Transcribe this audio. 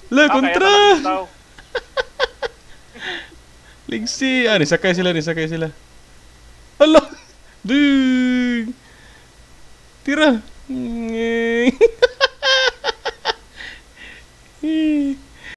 Le, Okay, ito kontra! nakabitaw. Ligsi! Ah, nisakay sila, nisakay sila. Hala! Ding! Tira! Ngeng!